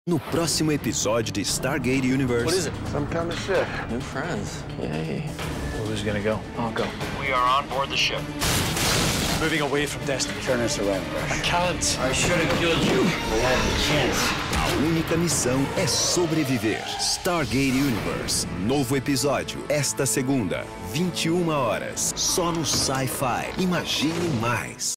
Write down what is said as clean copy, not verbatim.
No próximo episódio de Stargate Universe... What is it? Some kind of ship. New friends. Yay. Well, who's gonna go? I'll go. We are on board the ship. Moving away from Destiny. Turn us around, Rush. I can't. I should have killed you. We had a chance. A única missão é sobreviver. Stargate Universe. Novo episódio. Esta segunda, 21 horas. Só no Syfy. Imagine mais.